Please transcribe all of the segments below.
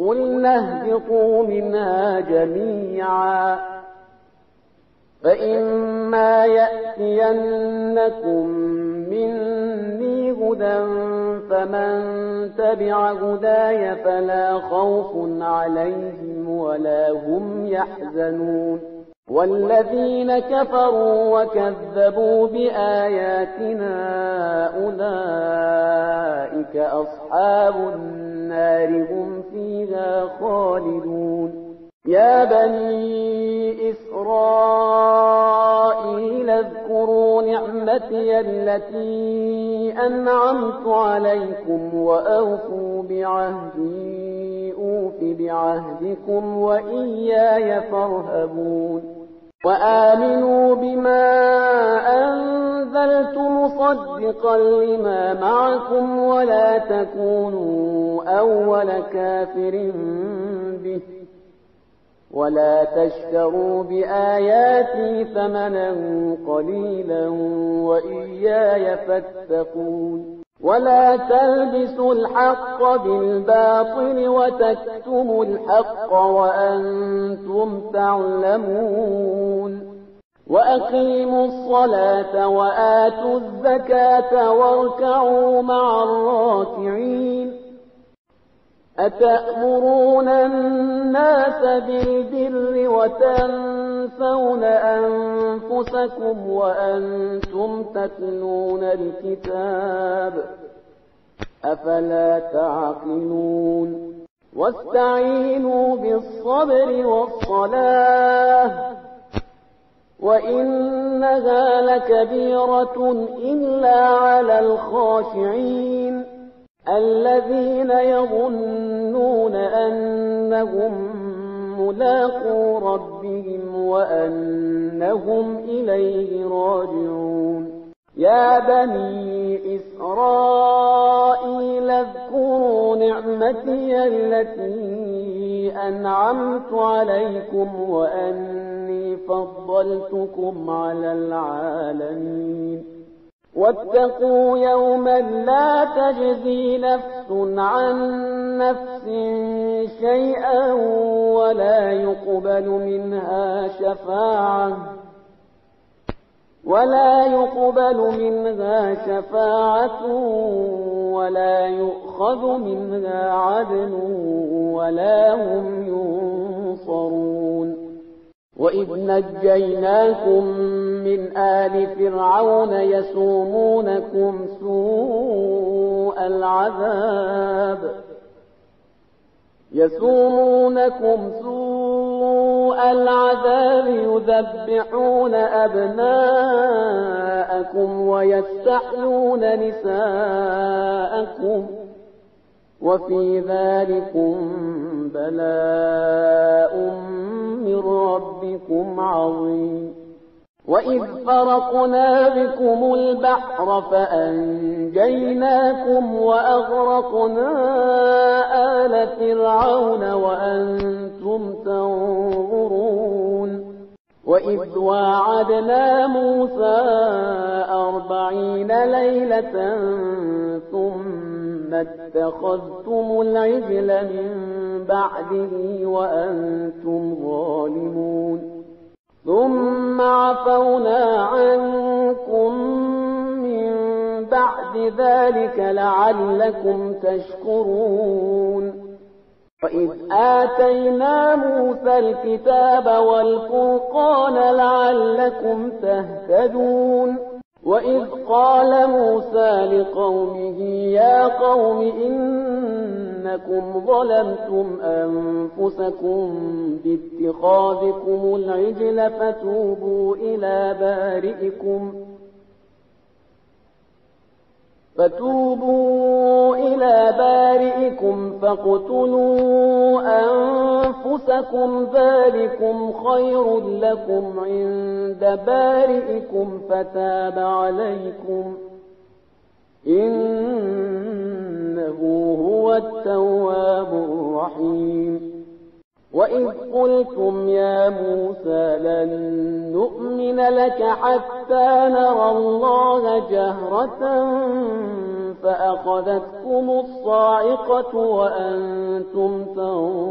قلنا اهبطوا منها جميعا فإما يأتينكم مني هدى فمن تبع هداي فلا خوف عليهم ولا هم يحزنون والذين كفروا وكذبوا بآياتنا أولئك أصحاب النار هم فيها خالدون يا بني إسرائيل اذكروا نعمتي التي أنعمت عليكم وأوفوا بعهدي أوف بعهدكم وإياي فارهبون وآمنوا بما أنزلت مصدقا لما معكم ولا تكونوا أول كافر به ولا تشتروا بآياتي ثمنا قليلا وإياي فاتقون ولا تلبسوا الحق بالباطل وتكتموا الحق وأنتم تعلمون وأقيموا الصلاة وآتوا الزكاة واركعوا مع الراكعين أتأمرون الناس بالبر وتنسون أنفسكم وأنتم تتلون الكتاب أفلا تعقلون واستعينوا بالصبر والصلاة وإنها لكبيرة إلا على الخاشعين الذين يظنون أنهم ملاقو ربهم وأنهم إليه راجعون يا بني إسرائيل اذكروا نعمتي التي أنعمت عليكم وأني فضلتكم على العالمين واتقوا يوما لا تجزي نفس عن نفس شيئا ولا يقبل منها شفاعة ولا يؤخذ منها عدل ولا هم ينصرون وإذ نجيناكم من آل فرعون يسومونكم سوء العذاب يذبحون أبناءكم ويستحيون نساءكم وفي ذلكم بلاء من ربكم عظيم وإذ فرقنا بكم البحر فأنجيناكم وأغرقنا آل فرعون وأنتم تنظرون وإذ واعدنا موسى 40 ليلة ثم اتخذتم العجل من بعده وأنتم ظالمون ثم عفونا عنكم من بعد ذلك لعلكم تشكرون وإذ آتينا موسى الكتاب والفرقان لعلكم تهتدون وإذ قال موسى لقومه يا قوم إنكم ظلمتم أنفسكم باتخاذكم العجل فتوبوا إلى بارئكم فاقتلوا أنفسكم ذلكم خير لكم عند بارئكم فتاب عليكم إنه هو التواب الرحيم وإذ قلتم يا موسى لن نؤمن لك حتى نرى الله جهرة فأخذتكم الصاعقة وأنتم تنظرون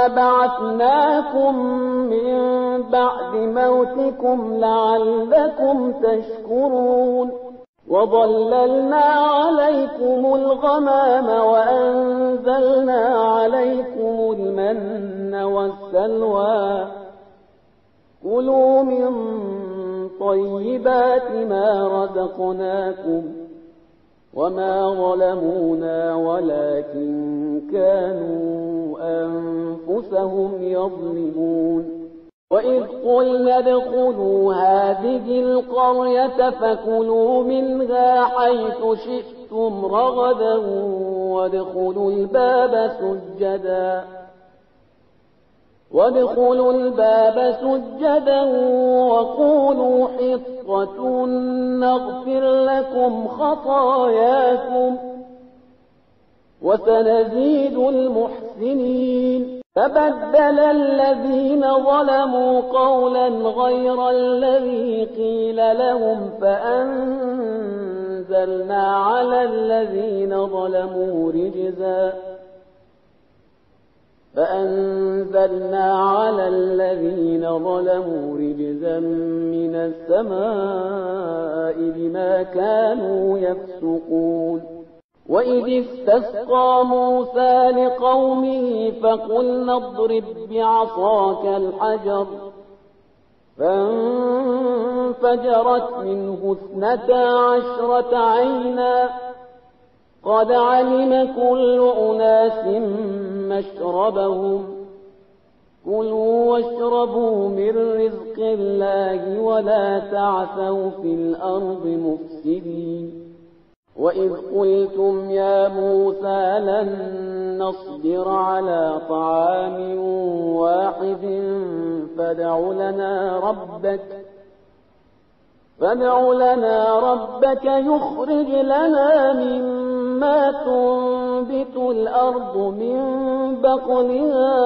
بعثناكم من بعد موتكم لعلكم تشكرون وظللنا عليكم الغمام وأنزلنا عليكم المن والسلوى كلوا من طيبات ما رزقناكم وما ظلمونا ولكن كانوا أنفسهم يظلمون وإذ قلنا ادخلوا هذه القرية فكلوا منها حيث شئتم رغدا وادخلوا الباب سجدا وقولوا حطة نغفر لكم خطاياكم وسنزيد المحسنين فبدل الذين ظلموا قولا غير الذي قيل لهم فأنزلنا على الذين ظلموا رجزا من السماء بما كانوا يفسقون وإذ استسقى موسى لقومه فقلنا اضرب بعصاك الحجر فانفجرت منه 12 عينا قد علم كل أناس مشربهم كلوا واشربوا من رزق الله ولا تعثوا في الأرض مفسدين وإذ قلتم يا موسى لن نصبر على طعام واحد فادع لنا ربك يخرج لنا مما تنبت الأرض من بقلها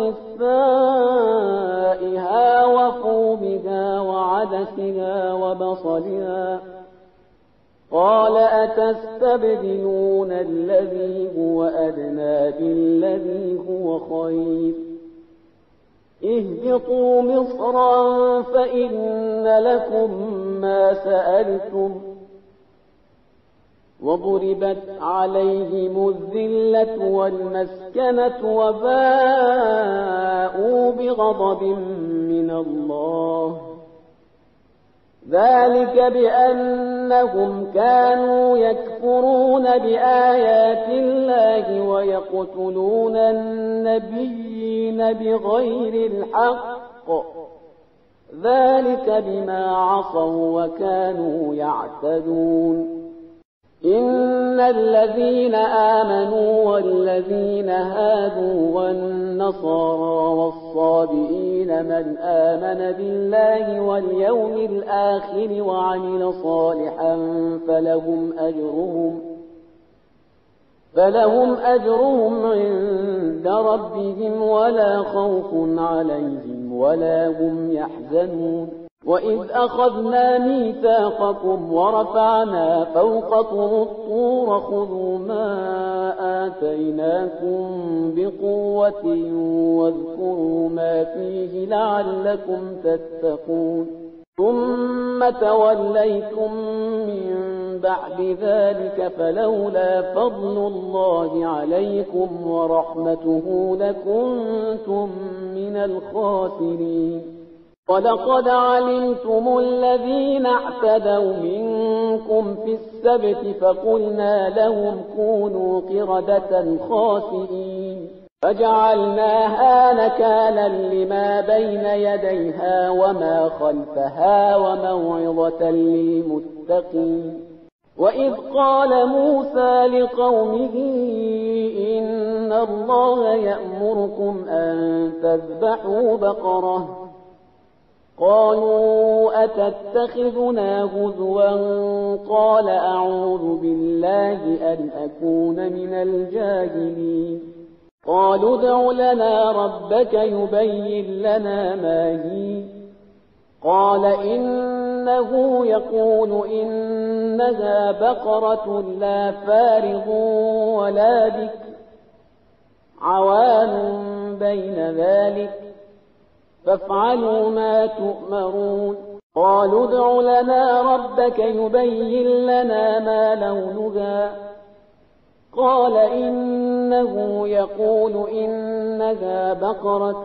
وقثائها وفومها وعدسها وبصلها قال أتستبدلون الذي هو أدنى بالذي هو خير اهبطوا مصرا فإن لكم ما سألتم وضربت عليهم الذلة والمسكنة وباءوا بغضب من الله ذلك بأنهم كانوا يكفرون بآيات الله ويقتلون النبيين بغير الحق ذلك بما عصوا وكانوا يعتدون إن الذين آمنوا والذين هادوا والنصارى والصابئين من آمن بالله واليوم الآخر وعمل صالحا فلهم أجرهم عند ربهم ولا خوف عليهم ولا هم يحزنون وإذ أخذنا ميثاقكم ورفعنا فوقكم الطور خذوا ما آتيناكم بقوة واذكروا ما فيه لعلكم تتقون ثم توليتم من بعد ذلك فلولا فضل الله عليكم ورحمته لكنتم من الخاسرين ولقد علمتم الذين اعتدوا منكم في السبت فقلنا لهم كونوا قردة خاسئين فجعلناها نكالا لما بين يديها وما خلفها وموعظة للمتقين وإذ قال موسى لقومه إن الله يأمركم أن تذبحوا بقرة قالوا أتتخذنا هزوا قال أعوذ بالله أن أكون من الجاهلين قالوا ادع لنا ربك يبين لنا ما هي قال إنه يقول إنها بقرة لا فارض ولا بكر عوان بين ذلك فافعلوا ما تؤمرون قالوا ادع لنا ربك يبين لنا ما لونها قال إنه يقول إنها بقرة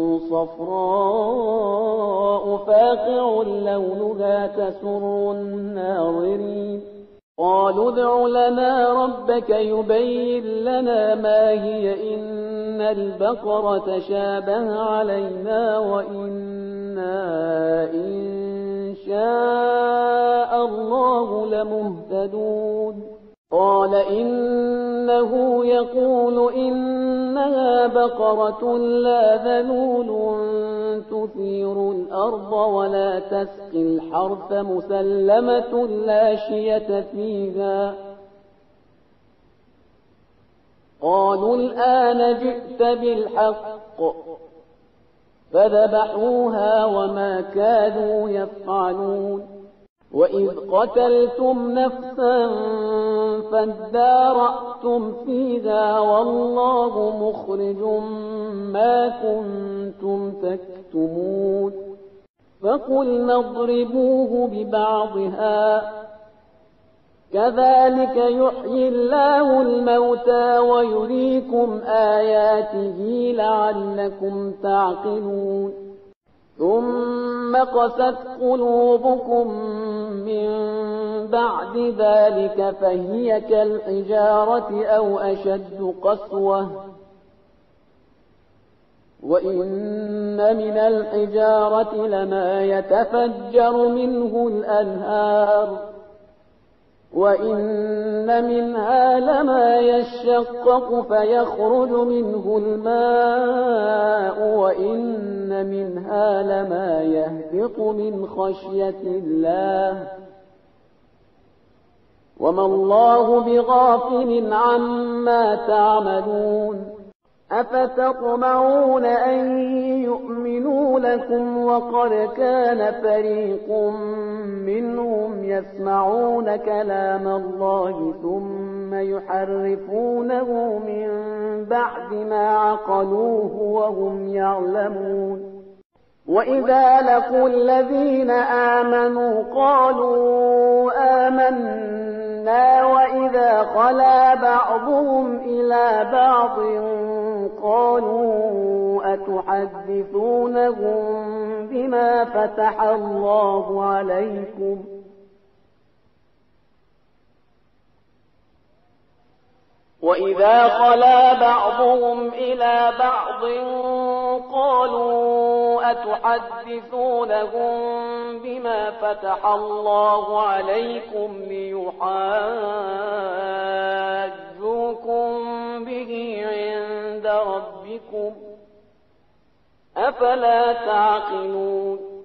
صفراء فاقع لونها تسر الناظرين قالوا ادع لنا ربك يبين لنا ما هي إن البقرة شابه علينا وإنا إن شاء الله لمهتدون قال إنه يقول إنها بقرة لا ذلول تثير الأرض ولا تسقي الحرث مسلمة لا شية فيها قالوا الآن جئت بالحق فذبحوها وما كادوا يفعلون وإذ قتلتم نفسا فادارأتم فيها والله مخرج ما كنتم تكتمون فقلنا اضربوه ببعضها كذلك يحيي الله الموتى ويريكم آياته لعلكم تعقلون ثم قست قلوبكم من بعد ذلك فهي كالحجارة أو أشد قسوة وإن من الحجارة لما يتفجر منه الأنهار وإن منها لما يشقق فيخرج منه الماء وإن منها لما يهبط من خشية الله وما الله بغافل عما تعملون أفتطمعون أن يؤمنوا لكم وقد كان فريق منهم يسمعون كلام الله ثم يحرفونه من بعد ما عقلوه وهم يعلمون وإذا لقوا الذين آمنوا قالوا آمنا وإذا خلا بعضهم إلى بعض قالوا أتحدثونهم بما فتح الله عليكم وإذا خلا بعضهم إلى بعض قالوا أتحدثونهم بما فتح الله عليكم ليحاجوكم به عند ربكم أفلا تعقلون